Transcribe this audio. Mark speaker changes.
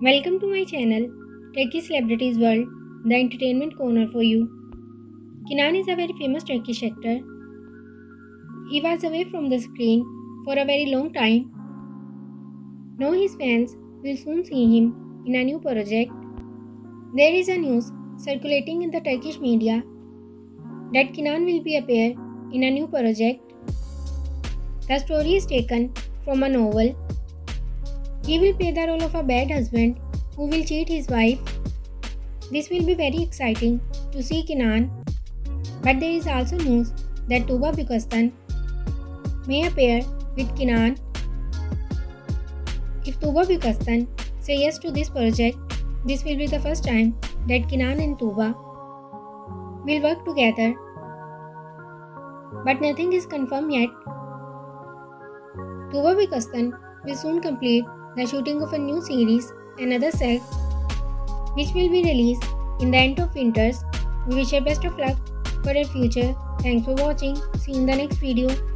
Speaker 1: Welcome to my channel, Turkish Celebrities World, the entertainment corner for you. Kenan is a very famous Turkish actor. He was away from the screen for a very long time. Now his fans will soon see him in a new project. There is a news circulating in the Turkish media that Kenan will be appear in a new project. The story is taken from a novel. He will play the role of a bad husband who will cheat his wife. This will be very exciting to see Kenan. But there is also news that Tuba may appear with Kenan. If Tuba say yes to this project, this will be the first time that Kenan and Tuba will work together. But nothing is confirmed yet. Tuba will soon complete the shooting of a new series, Another Self, which will be released in the end of winters. We wish her best of luck for her future. Thanks for watching. See you in the next video.